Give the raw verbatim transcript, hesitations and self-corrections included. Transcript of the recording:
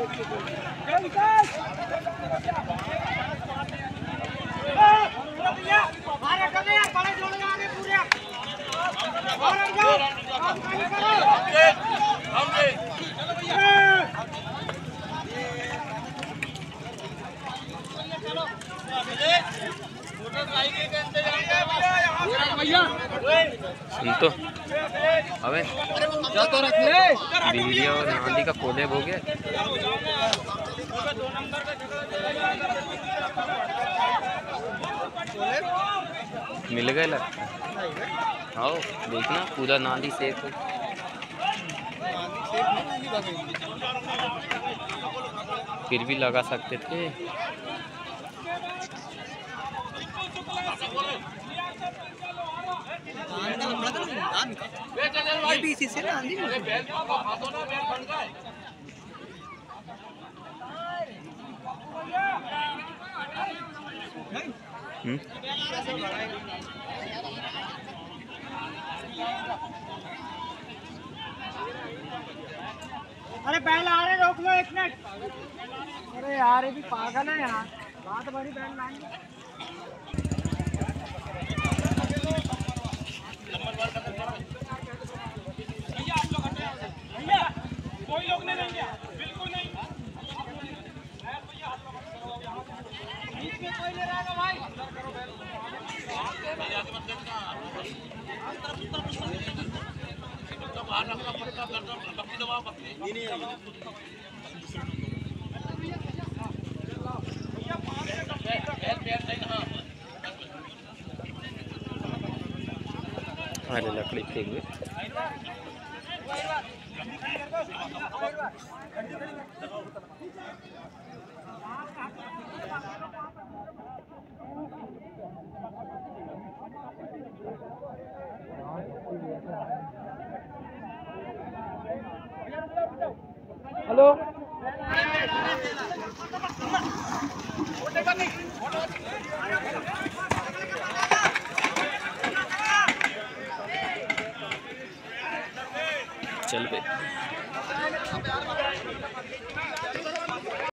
सुन तो अबे वीडियो और नांदी का कोलेब हो गया। मिल गए लगता आओ देखना पूरा नांदी सेफ हो। फिर भी लगा सकते थे। इसी से ना आंधी अरे पहले आ रहे रोक लो एक मिनट। अरे यार ये भी पागल है यार, बात बड़ी बहन लाएंगे। कोई लोग नहीं रहेंगे, बिल्कुल नहीं। बीच में कोई नहीं रहेगा भाई। अरे लकड़ी फेंक दे। हेलो चल बे।